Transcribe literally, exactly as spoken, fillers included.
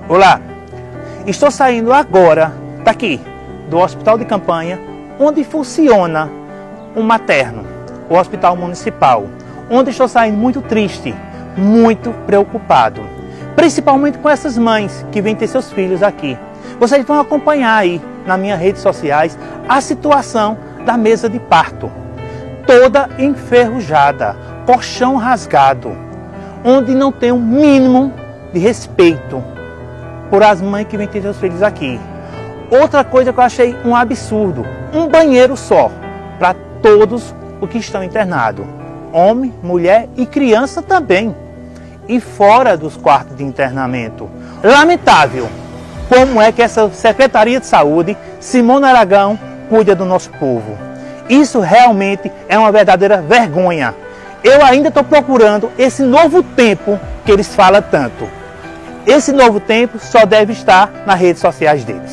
Olá, estou saindo agora daqui, do Hospital de Campanha, onde funciona um materno, o Hospital Municipal, onde estou saindo muito triste, muito preocupado, principalmente com essas mães que vêm ter seus filhos aqui. Vocês vão acompanhar aí nas minhas redes sociais a situação da mesa de parto, toda enferrujada, colchão rasgado, onde não tem o mínimo de respeito por as mães que vêm ter seus filhos aqui. Outra coisa que eu achei um absurdo, um banheiro só para todos os que estão internados, homem, mulher e criança também, e fora dos quartos de internamento. Lamentável como é que essa Secretaria de Saúde, Simone Aragão, cuida do nosso povo. Isso realmente é uma verdadeira vergonha. Eu ainda estou procurando esse novo tempo que eles falam tanto. Esse novo tempo só deve estar nas redes sociais deles.